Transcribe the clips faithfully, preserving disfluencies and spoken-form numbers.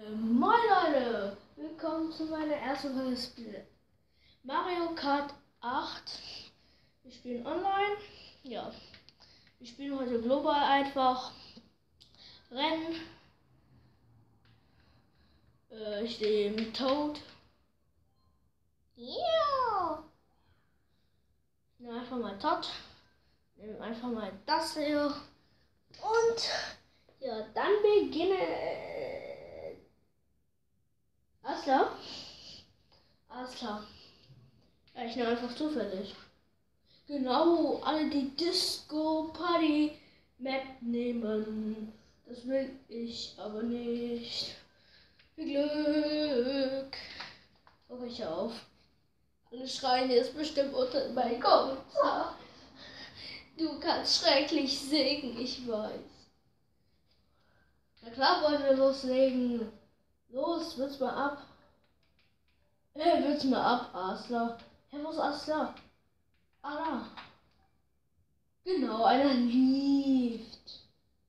Moin Leute, willkommen zu meiner ersten Folge Spiel Mario Kart acht. Wir spielen online. Ja, wir spielen heute global einfach Rennen. Äh, ich stehe mit Toad. Ja. Ich nehme einfach mal Todd. Nehme einfach mal das hier. Und ja, dann beginne. Alles klar? Alles klar. Ja, ich nehme einfach zufällig. Genau, alle die Disco Party Map nehmen. Das will ich aber nicht. Viel Glück. Hör ich auf. Alle schreien jetzt bestimmt unter meinen Kommentar. Du kannst schrecklich singen, ich weiß. Na klar wollen wir loslegen. Los, wird's mal ab. Äh, wird's mal ab, Asler. Hä, wo ist Asler? Ah, da. Genau, einer lieft.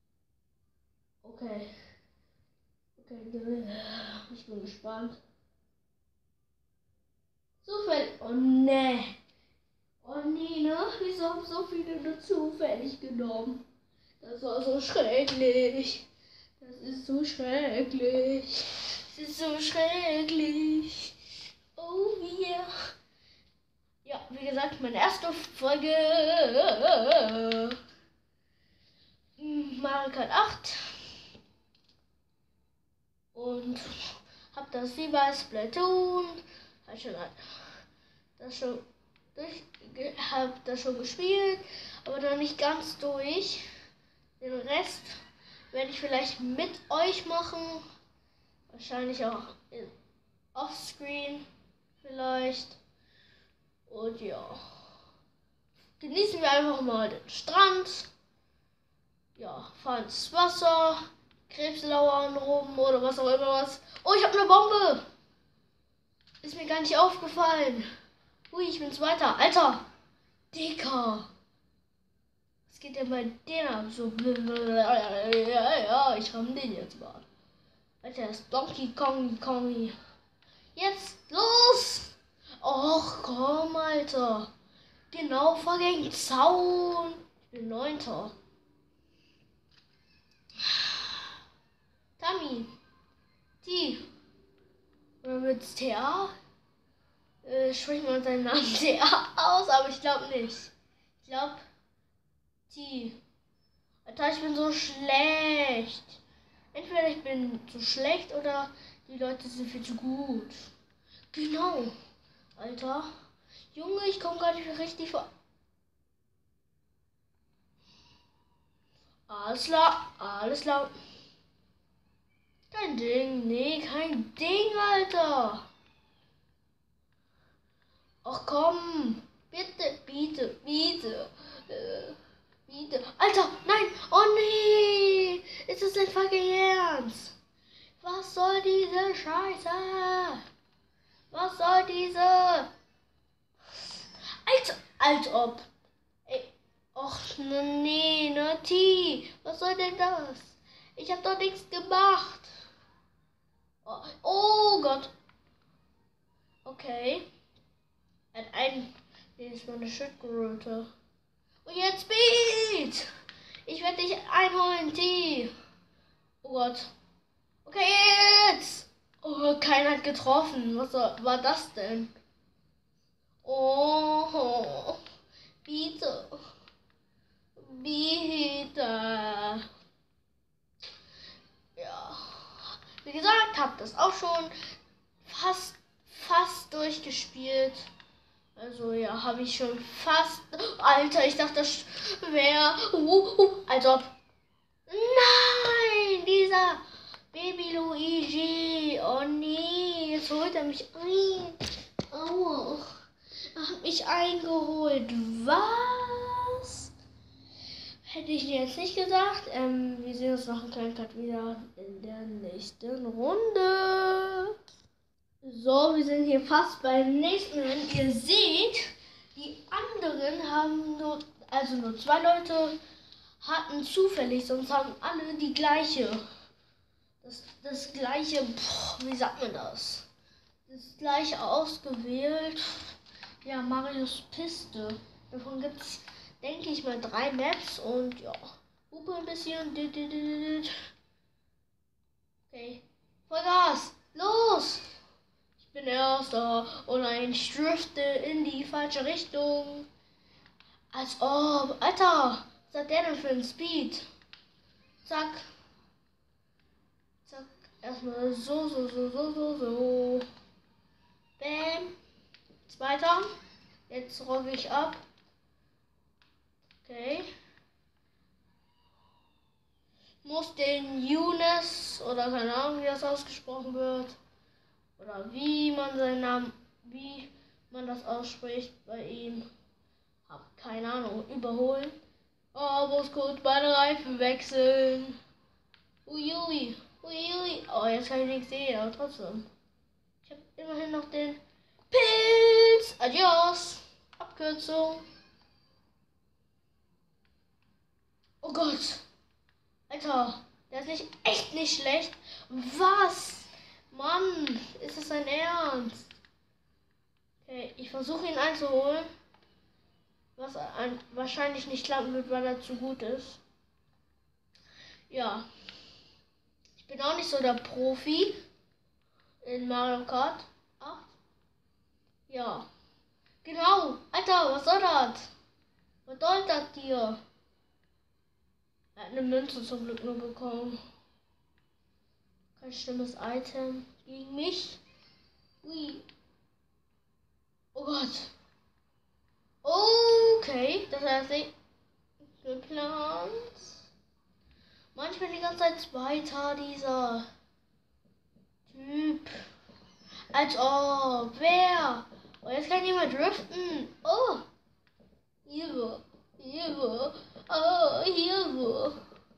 Okay. Okay, ich bin gespannt. Zufällig. Oh ne. Oh nee, ne? Wieso haben so viele nur zufällig genommen? Das war so schrecklich. Das ist so schrecklich. Das ist so schrecklich. Oh yeah. Ja, wie gesagt, meine erste Folge Mario Kart acht. Und hab das wie bei Splatoon. Hab schon das schon durch, hab das schon gespielt, aber noch nicht ganz durch. Den Rest werde ich vielleicht mit euch machen. Wahrscheinlich auch offscreen vielleicht. Und ja. Genießen wir einfach mal den Strand. Ja, fahren ins Wasser. Krebs lauern rum oder was auch immer was. Oh, ich habe eine Bombe. Ist mir gar nicht aufgefallen. Ui, ich bin Zweiter. Alter. Dicker. Was geht denn bei denen ab? So. Ja, ich ramm den jetzt mal. Alter, das ist Donkey Kong Kong. Jetzt los! Och komm, Alter. Genau, vor gegen Zaun. Ich bin Neunter. Tammy. T. Oder wird's T A? Äh, sprich mal seinen Namen T A aus, aber ich glaube nicht. Ich glaube T. Alter, ich bin so schlecht. Entweder ich bin zu schlecht oder die Leute sind viel zu gut. Genau. Alter. Junge, ich komme gar nicht mehr richtig vor. Alles klar. Alles klar. Kein Ding. Nee, kein Ding, Alter. Ach komm. Bitte, bitte, bitte. Äh, bitte. Alter, nein. Oh nee. Ist das denn fucking ernst? Was soll diese Scheiße? Was soll diese? Alter, als ob. Ey. Och, nee, ne, T. Was soll denn das? Ich hab doch nichts gemacht. Oh, oh Gott. Okay. Er hat einen. Nee, ist meine Schildkröte. Und jetzt Speed. Ich werde dich einholen, T. Oh Gott. Okay, jetzt. Oh, keiner hat getroffen. Was war das denn? Oh, bitte. Bitte. Ja. Wie gesagt, habt das auch schon fast, fast durchgespielt. Also ja, habe ich schon fast. Alter, ich dachte, das wäre. Uh, uh, als ob. Nein, dieser Baby Luigi. Oh nee, jetzt holt er mich ein. Aua. Er hat mich eingeholt. Was? Hätte ich dir jetzt nicht gesagt. Ähm, wir sehen uns noch einen kleinen Cut wieder in der nächsten Runde. So, wir sind hier fast beim nächsten Rennen. Ihr seht, die anderen haben nur, also nur zwei Leute hatten zufällig, sonst haben alle die gleiche. das, das gleiche, boah, wie sagt man das? Das gleiche ausgewählt. Ja, Marios Piste. Davon gibt es, denke ich mal, drei Maps und ja. Hupe ein bisschen. Okay. Vollgas! Los! Ich bin Erster. Und ein drifte in die falsche Richtung. Als ob. Alter! Was hat der denn für ein Speed? Zack. Zack. Erstmal so, so, so, so, so, so. Bam. Zweiter. Jetzt rocke ich ab. Okay. Muss den Younes oder keine Ahnung, wie das ausgesprochen wird. Oder wie man seinen Namen, wie man das ausspricht bei ihm. Hab keine Ahnung. Überholen. Oh, muss kurz meine Reifen wechseln. Uiui. Uiui. Oh, jetzt kann ich nichts sehen, aber trotzdem. Ich habe immerhin noch den Pilz. Adios. Abkürzung. Oh Gott. Alter, der ist nicht echt nicht schlecht. Was? Mann, ist das dein Ernst? Okay, ich versuche ihn einzuholen. Was ein, wahrscheinlich nicht klappen wird, weil er zu gut ist. Ja. Ich bin auch nicht so der Profi in Mario Kart acht. Ja. Genau. Alter, was soll das? Was soll das dir? Er hat eine Münze zum Glück nur bekommen. Kein schlimmes Item gegen mich. Ui. Oh Gott. Okay, das heißt nicht geplant. Manchmal die ganze Zeit Zweiter, dieser Typ. Als ob. Wer? Oh, jetzt kann jemand driften. Oh. Hier. Hier. Oh, hier.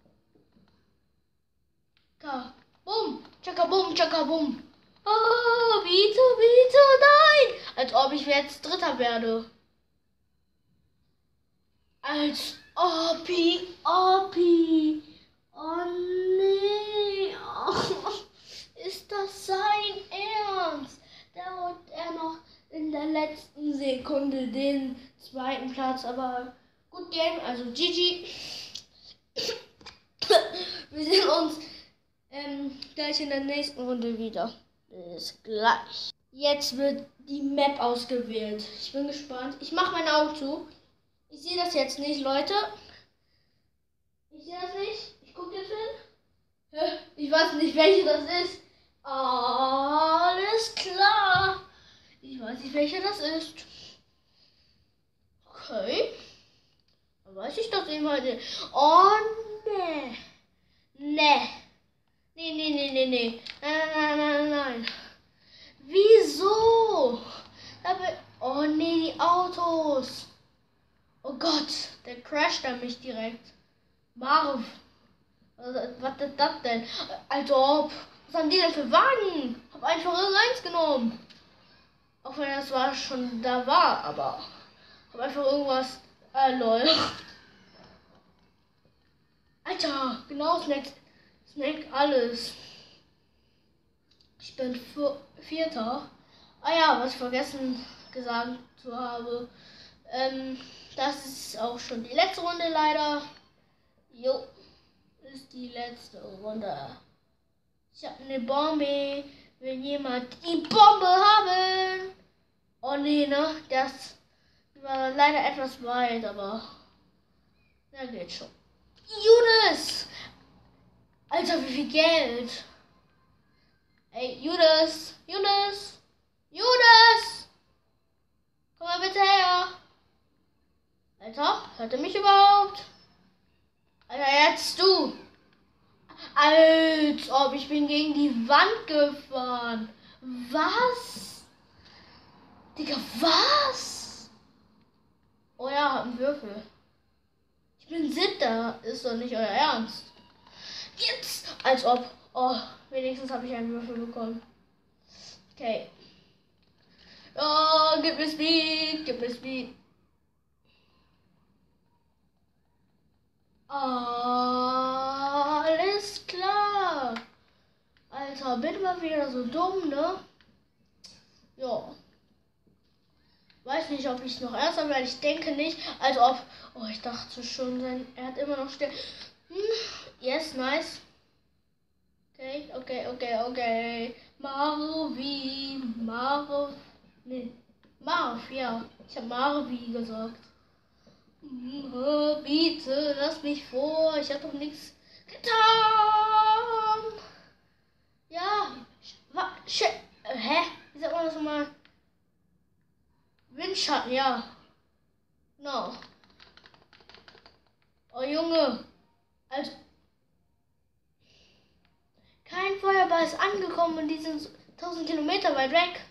Ka. Bum. Chaka bum, chaka bum. Oh, bitte, bitte, nein. Als ob ich jetzt Dritter werde. Als ob ich, ob ich. Oh nee. Oh, ist das sein Ernst? Da holt er noch in der letzten Sekunde den zweiten Platz. Aber gut Game, also G G. Wir sehen uns ähm, gleich in der nächsten Runde wieder. Bis gleich. Jetzt wird die Map ausgewählt. Ich bin gespannt. Ich mache meine Augen zu. Ich sehe das jetzt nicht, Leute. Ich sehe das nicht. Ich gucke jetzt hin. Ich weiß nicht, welche das ist. Alles klar. Ich weiß nicht, welche das ist. Okay. Dann weiß ich das eben heute. Oh, ne. Ne. Nee, nee, nee, nee, nee. Nein, nein, nein, nein, nein. Wieso? Aber, oh, nee, die Autos. Oh Gott, der crasht an mich direkt. Marv. Was ist das denn? Also ob. Was haben die denn für Wagen? Hab einfach irgendeins genommen. Auch wenn das war schon da war, aber hab einfach irgendwas. Äh, lol. Alter, genau, Snack. Snack alles. Ich bin Vierter. Ah ja, was ich vergessen gesagt zu habe. Ähm, das ist auch schon die letzte Runde leider. Jo, ist die letzte Runde. Ich habe eine Bombe. Will jemand die Bombe haben? Oh nee, ne? Das war leider etwas weit, aber ja, geht schon. Judas! Alter, wie viel Geld! Ey, Judas! Judas! Judas! Komm mal bitte her! Alter, hört er mich überhaupt? Alter, jetzt du! Als ob ich bin gegen die Wand gefahren. Was? Digga, was? Oh ja, hab einen Würfel. Ich bin Sitter. Ist doch nicht euer Ernst. Jetzt! Als ob. Oh, wenigstens habe ich einen Würfel bekommen. Okay. Oh, gib mir Speed, gib mir Speed. Alles klar. Alter, bin mal wieder so dumm, ne? Ja. Weiß nicht, ob ich noch ernster werde. Ich denke nicht. Also ob. Oh, ich dachte schon, sein, er hat immer noch still. Hm. Yes, nice. Okay, okay, okay, okay. Marvin, Marv. Nee. Marv, ja. Ich habe Marvi gesagt. Hm, bitte, lass mich vor. Ich habe doch nichts getan. Ja. Wa Sch Hä? Wie sagt man das nochmal? Windschatten, ja. No. Oh Junge. Also. Kein Feuerball ist angekommen und die sind tausend Kilometer weit weg.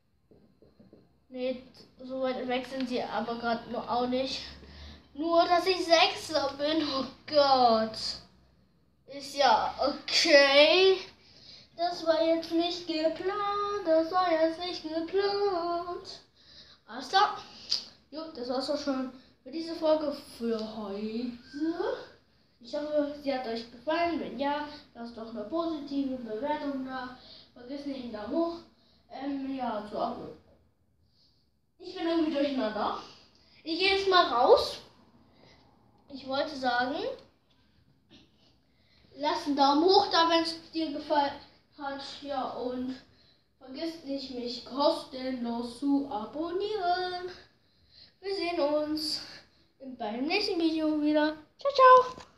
Nee, so weit weg sind sie aber gerade nur auch nicht. Nur, dass ich Sechster bin. Oh Gott. Ist ja okay. Das war jetzt nicht geplant. Das war jetzt nicht geplant. Alles klar. Jo, das war's auch schon für diese Folge für heute. Ich hoffe, sie hat euch gefallen. Wenn ja, lasst doch eine positive Bewertung da. Vergiss nicht den Daumen hoch. Ähm, ja, zu abonnieren. Ich bin irgendwie durcheinander. Ich gehe jetzt mal raus. Ich wollte sagen, lasst einen Daumen hoch da, wenn es dir gefallen hat. Ja, und vergiss nicht, mich kostenlos zu abonnieren. Wir sehen uns beim nächsten Video wieder. Ciao, ciao.